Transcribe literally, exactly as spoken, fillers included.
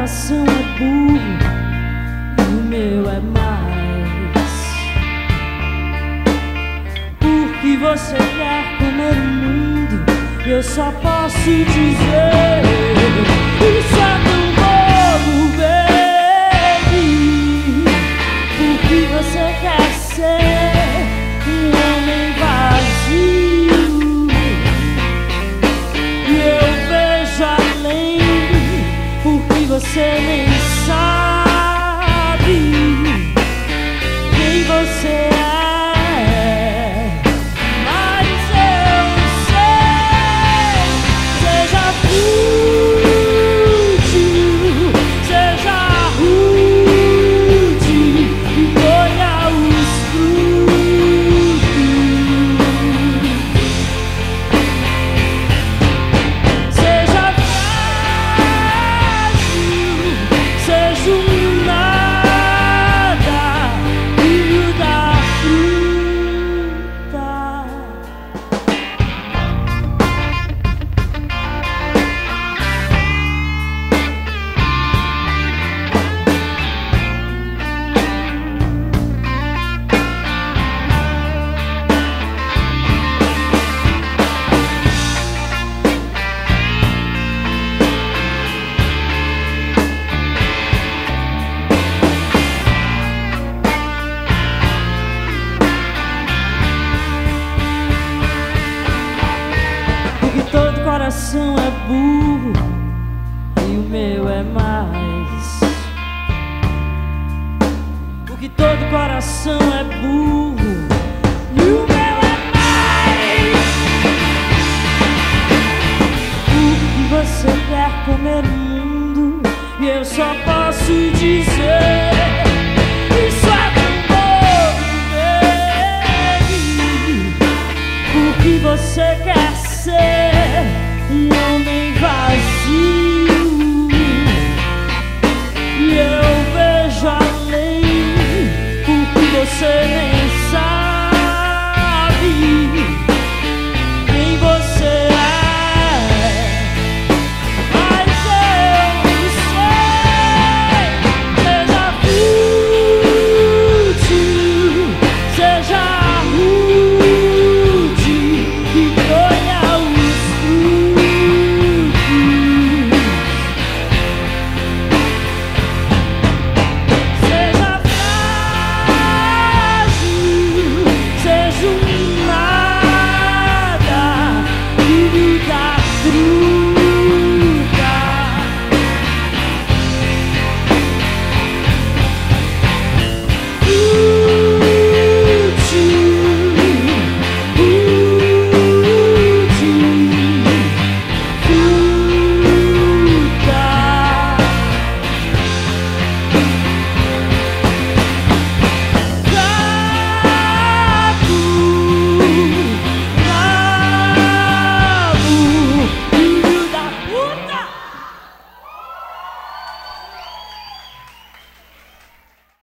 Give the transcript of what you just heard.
coração é burro e o meu é mais. Porque você quer comer o mundo, eu só posso dizer: isso é tão bobo, baby. Porque você quer ser um homem vazio, e eu vejo além, porque você nem sabe quem você é. Todo coração é burro e o meu é mais. Porque todo coração é burro e o meu é mais. Porque você quer comer o mundo e eu só posso dizer: isso é tão bobo, baby. Porque você quer ser um homem vazio, e eu vejo além, porque você nem